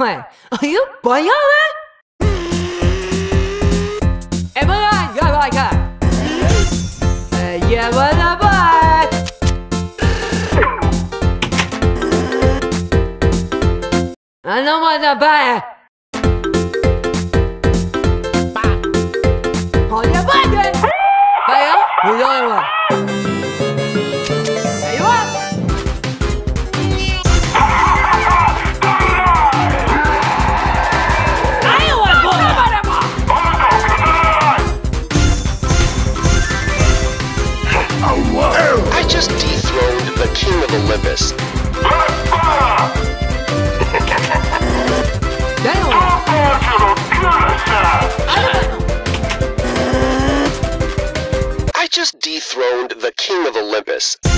Ué, you banhão, é banhão, vai, cara. Yeah, vai. Não manda baia. Olha, vai. Banhão, melhor, I just dethroned the king of Olympus. I just dethroned the king of Olympus.